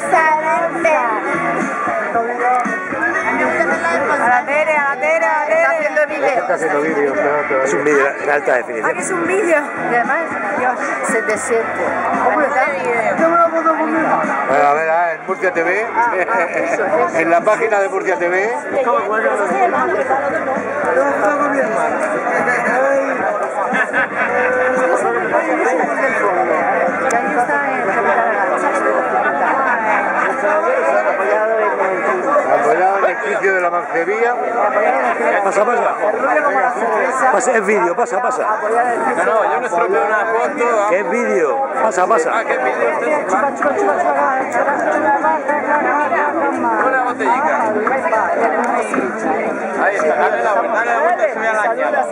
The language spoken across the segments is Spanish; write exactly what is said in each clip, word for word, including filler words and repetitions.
excelente. A la Tere, a la Tere, a la Tere. Está haciendo vídeo. Está haciendo vídeo, claro. Es un vídeo en alta Ah, definición. que es un vídeo. Y además, Dios, Se te siente. Bueno, a ver, ah, en Murcia T V, en la página de Murcia T V. Apoyado en el quicio de la Mancebía. Pasa, pasa. Pasa, es vídeo, pasa, pasa. No, no, yo no estropeo una foto. ¿Qué es vídeo? Pasa, pasa. Ah, ¿qué vídeo? Una botellica. Ahí está, dale la vuelta, dale la vuelta y sube a la llave.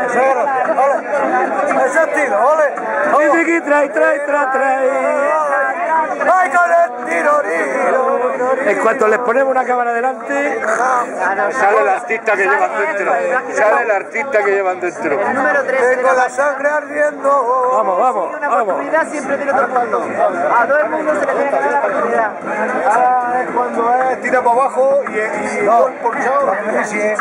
¡Ole! ¡Ese estilo! ¡Ole! ¡Ole! Que trae, trae, trae, trae. ¡Ay, con el tiro, tiro! En cuanto les ponemos una cámara delante, sale el artista que llevan dentro. Sale el artista que llevan dentro. El número tres. Tengo la sangre ardiendo. Vamos, vamos, Una vamos. oportunidad siempre tiene todo el mundo. A todo el mundo se le tiene que dar la oportunidad. Ah, es cuando es tira para abajo y, y no, por chao. Sí, eh.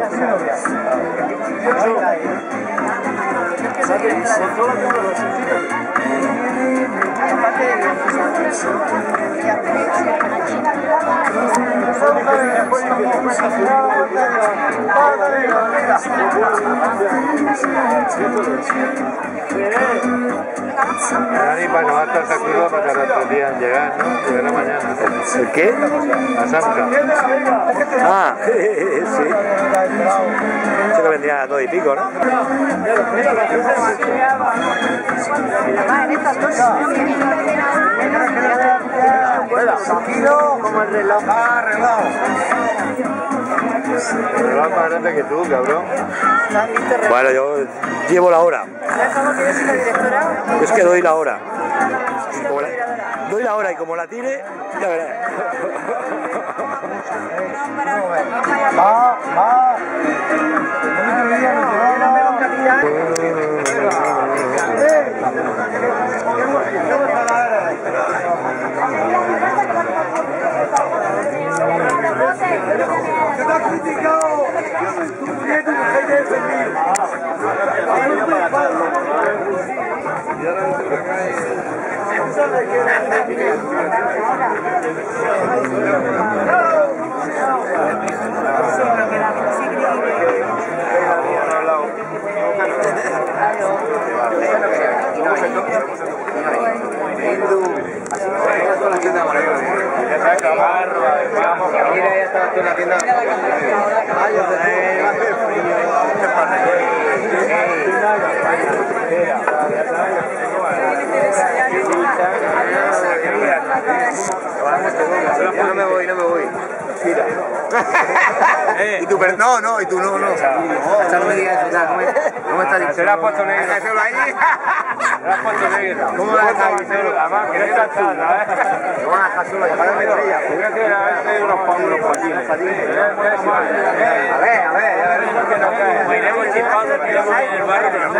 Dani, para no va a estar calculado para tardar tres días en llegar, ¿no? Llegará mañana. ¿El qué? La Santa. Ah, sí. Eso que vendría a dos y pico, ¿no? Tranquilo, como el reloj. Ah, arreglado. El reloj más grande que tú, cabrón. Bueno, yo llevo la hora. ¿sabes cómo que yo soy la directora? Yo es que doy la hora. Y como la- doy la hora y como la tire, ya verás. Va, va. ¡Se te ha criticado! ¡Tú tienes que defendido! No me voy, no me voy. Y tú, pero no, no, y tú no, no. Esta no me digas eso, ¿cómo cómo está dicho? Se la has puesto negro. Déjalo ahí. Se la has puesto negro. ¿Cómo la has dejado? Además, que no está atrás, ¿sabes? ¿Cómo la dejas sola? Ya para meter ella. Voy a hacer a veces unos pa- unos patines. A ver, a ver, a ver. Pues iremos chispando, tiramos en el barrio, pero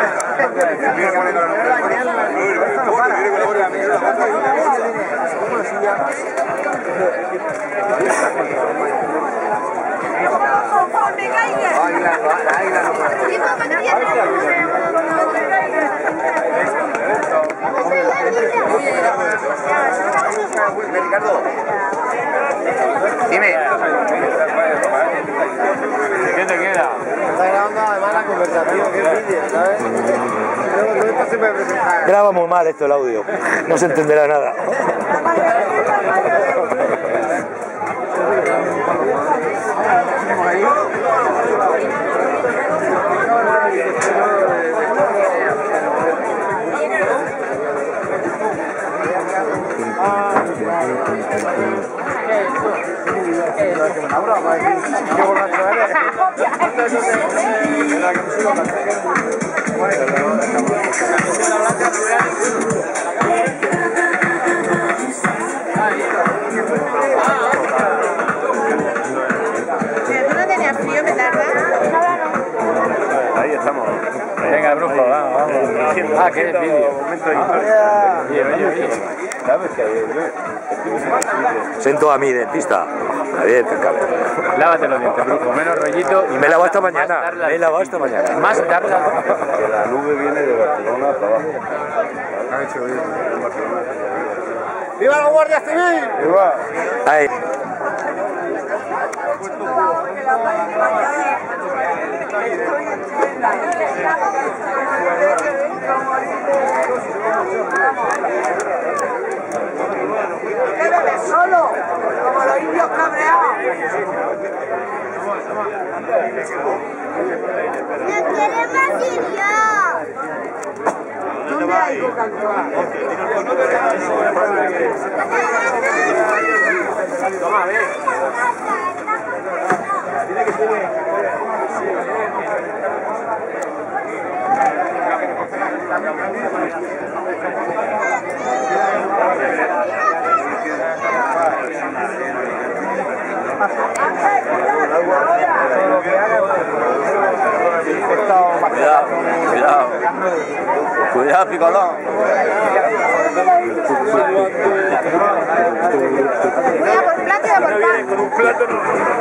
¡Conforme caiga! Ricardo, dime. ¿Qué te queda? Está grabando además la conversación, que es vídeo, ¿sabes? Luego esto se puede presentar. Graba muy mal esto el audio. No se entenderá nada. ¿Tú no tenías frío, me tarda? Ahí estamos. Venga, brujo, vamos, vamos. Ah, que es vídeo. Momento de historia. Sento a mi dentista. Javier, Lávate los dientes, brujo, menos rollito. Y me he lavado esta mañana. Me he lavado esta mañana. Más darla. Que la nube viene de Barcelona para abajo. ¡Viva la Guardia Civil! ¡Viva! Ahí. Solo, como los indios cabreados. ¡No queremos ir ya! ¿Dónde hay Coca-Cola? Toma, ve. Dile que tiene. Cuidado, cuidado. Cuidado, picolón. Voy a por plato y a por pan. Con un plátano.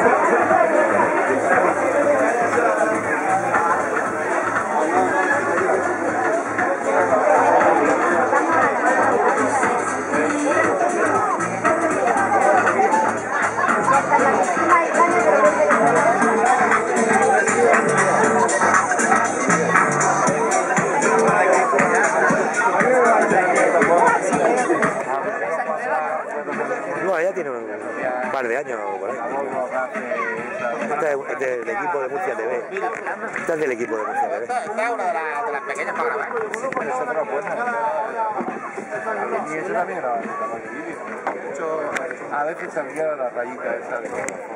No, ella tiene un par de años por ahí. Esta es del equipo de Murcia T V. Esta es del equipo de Murcia T V. Esta es una de, la, de las pequeñas para grabar. Eso no lo puede. Y eso también graba. A veces salía la rayita esa de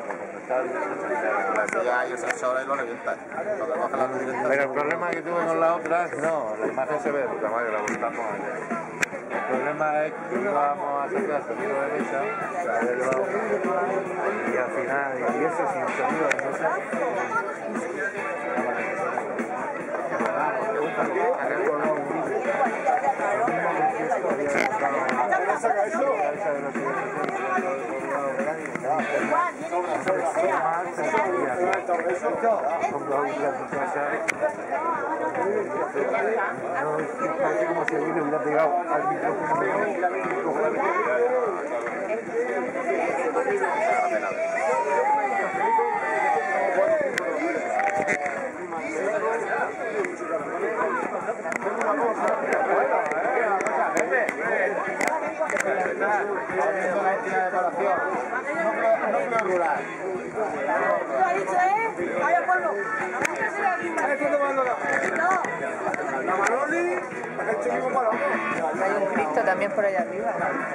ya ellos se sobra y lo revientan. Pero el problema que tuve con la otra, no, la imagen se ve de puta madre, la montamos allá. El problema es que íbamos a sacar sonido de mesa, y al final, y eso sin sonido de mesa. Parece como si alguien le hubiera pegado al micrófono. Hay un Cristo también por allá arriba.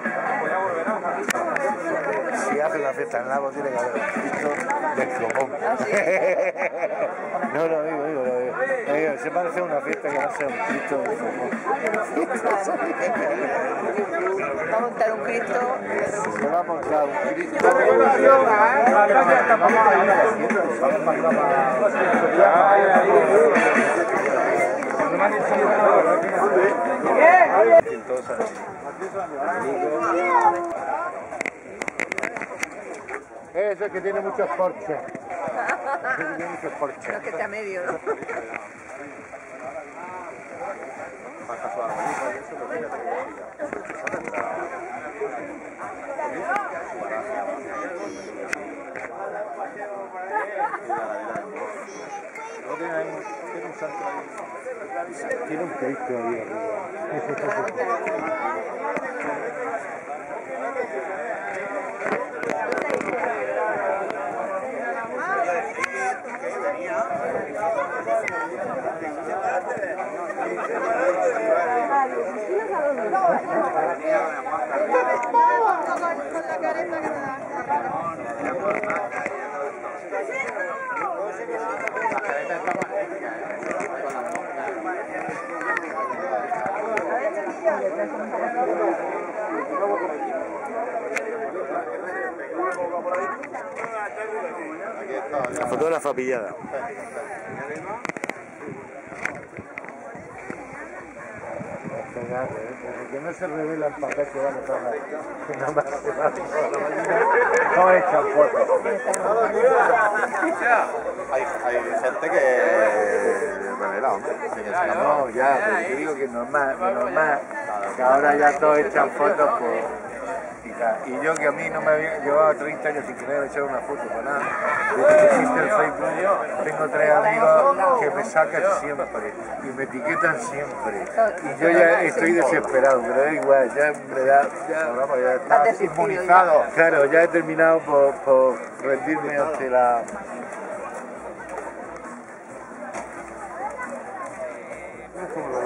Si hacen la fiesta en el lago tiene que haber un Cristo del copón. No, lo digo, digo, lo digo. Lo digo. Se parece a una fiesta que no sea un Cristo del copón. Va a montar un Cristo. Se va a montar un Cristo. Ese que tiene muchos porches. Ese que tiene muchos porches. No es que esté a medio, ¿no? Tiene un Cristo ahí arriba. La fotógrafa pillada. Está pegarle, ¿eh? Porque no se revela el papel que van a tomar. Que no me hace mal. No echan fotos. Hay, hay gente que revela, hombre. No, ya, pero yo digo que normal, normal, que ahora ya todos echan fotos por... Y yo que a mí no me había llevado treinta años sin que me haya echado una foto para nada. Desde que existe el Facebook, tengo tres amigos que me sacan siempre y me etiquetan siempre. Y yo ya estoy desesperado, pero da igual, ya me da... Ya, vamos, ya está inmunizado. Claro, ya he terminado por, por rendirme ante la... Como los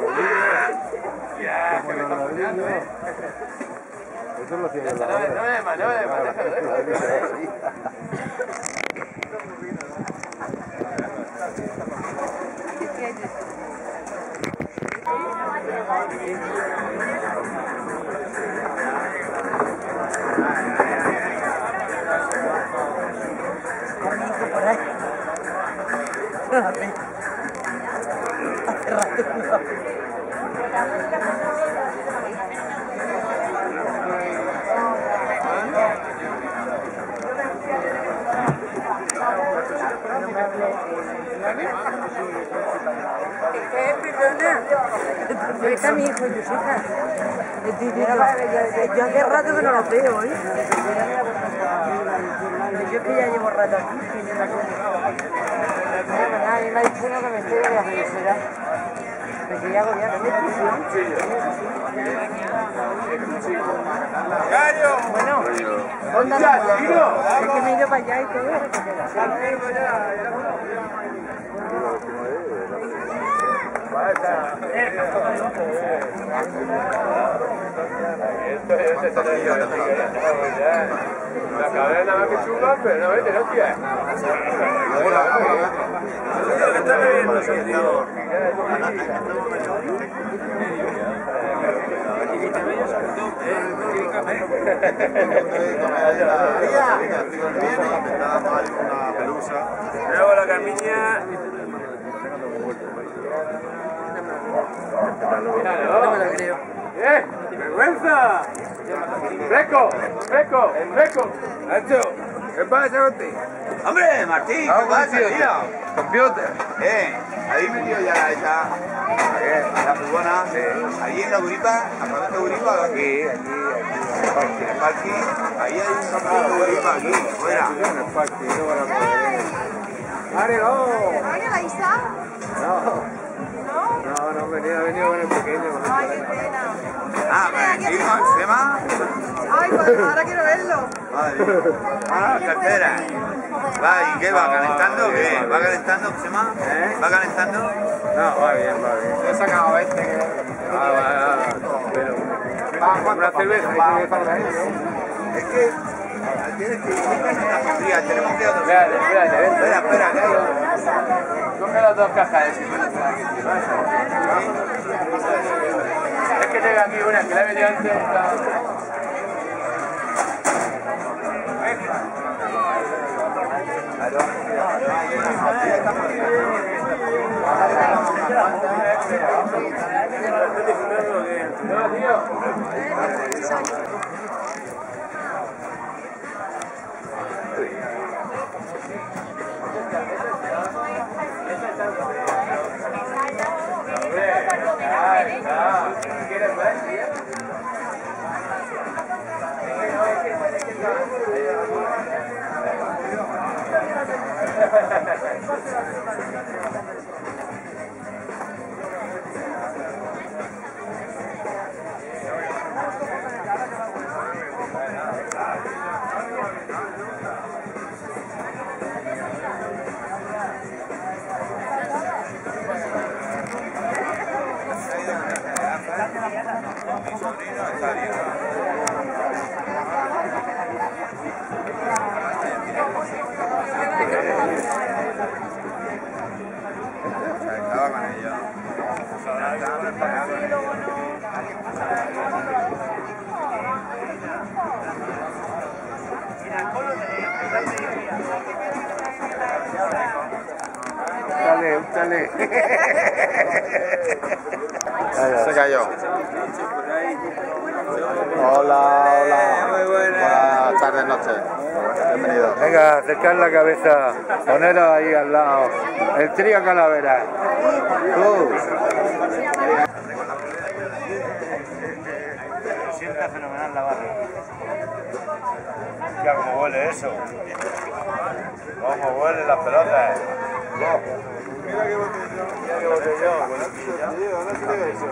ladrillos. Eso lo tiene la obra. No me demás, no me demás, ¿Qué? Perdona. Está mi hijo, Yusita. Yo hace rato que no lo veo, ¿eh? Yo que ya llevo rato aquí. A mí me ha dicho uno que me estoy de la felicidad. Me quería agobiar. Bueno, onda no puedo. Es que me he ido para allá y todo. La cadena más que chupa, pero no vete, no tía. Luego la camilla. No me lo creo. ¡Eh! ¡Vergüenza! ¡Fresco! ¡Fresco! ¡Fresco! ¡Nacho! ¿Qué pasa contigo? Hombre, Martín, ¿qué pasa, tío? Computer. Eh, ¿habéis metido ya esa, la furgona? Allí en la Guripa, ¿campamento de Guripa? Aquí, aquí, aquí. En el parking, ahí hay un campamento de Guripa, aquí, fuera. En el parque, no van a poder. ¿Mario la Isa? No. No, no, venía, venía con el pequeño. Ay, qué pena. Ah, pero aquí no, ¿Sema? Ay, pues ahora quiero verlo. Madre mía. Ah, cartera. Va, ¿y qué va? ¿Calentando o qué? ¿Va calentando, Sema? ¿Va calentando? No, va bien, va bien. He sacado este que... Ah, va, va, pero... Una cerveza. Es que... Tienes que ir. Mira, tenemos que otro. Espérate, espérate, ven. Espera, espera, que hay otro. Coge las dos cajas de Es que tengo aquí una que la he venido antes. No, tío. ¿Quieres ver? Estaba con ella. Dale, dale. Se cayó. Hola, hola. Buenas tardes, noches. Bienvenido. Venga, acercar la cabeza, poneros ahí al lado. El trío Calavera. Uh. Sienta fenomenal la barra. Ya cómo huele eso. Cómo huelen las pelotas. Mira qué botellón. Mira qué botellón. No se debe eso.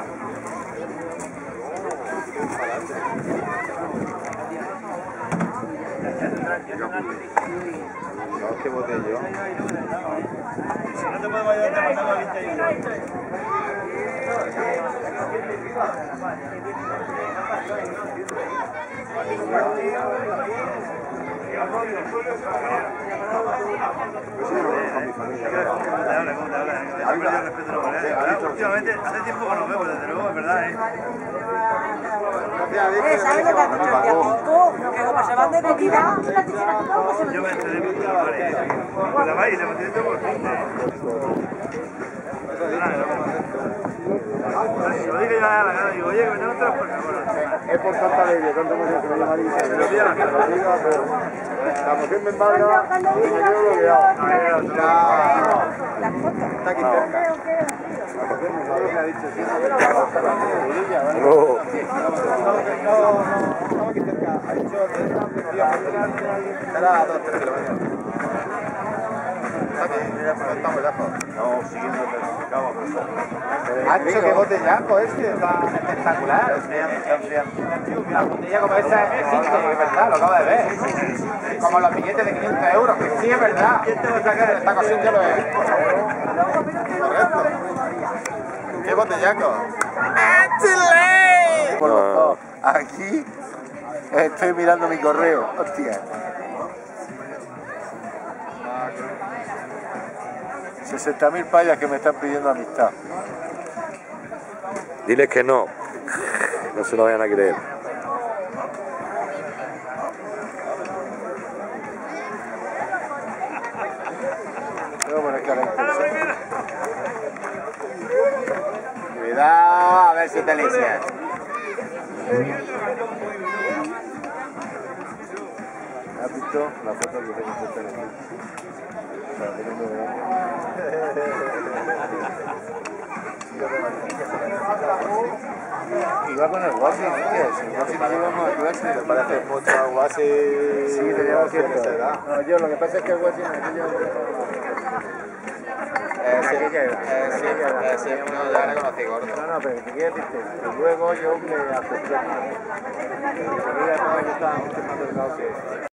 No, qué botellón. Si no te puedo ayudar, te mandamos a veinte y uno. Últimamente, hace tiempo que nos vemos, desde luego, es verdad, ¿eh? Eh, ¿sabes lo que has dicho el día cinco? Que como se van de comida, Yo me enteré por la madre. Por la madre y le metí todo por fin. Si lo dije yo a la cara, digo, oye, que me tengo un transporte. Es por Santa Leche, ¿cuánto me dice que me llama Lisa? Pero tía, la cara. La mujer me embarga y me quedo bloqueado. Está aquí cerca. Me ha dicho, sí, Estaba aquí cerca. Ha dicho que era a dos tres kilómetros. Está aquí, está muy lejos. No, siguiendo el certificado. Hacho, qué botellaco este, está espectacular. La botella como esta existe, es verdad, lo acabo de ver. Como los billetes de quinientos euros, que sí es verdad. Esta ocasión yo lo he visto. Correcto. ¡Qué botellaco! Por los dos. Aquí estoy mirando mi correo, hostia. sesenta mil payas que me están pidiendo amistad. Diles que no, no se lo vayan a creer. Voy a poner cara intensa. Cuidado, a ver si te lisias. ¿Has visto la foto que tengo puesta aquí? Para tenerlo de... Y va con el Guasi, ¿qué es? El Guasi no llevamos a clase. ¿Te parece mucho a Guasi? Sí, te lleva cierto. esa edad? No, yo lo que pasa es que el Guasi me lleva... Eh, sí, aquella edad. eh, sí, eh, sí, no, ya le conocí gordo. No, no, pero te quiero decirte que luego yo me acepté. Mi familia no, yo estaba mucho más delgado que...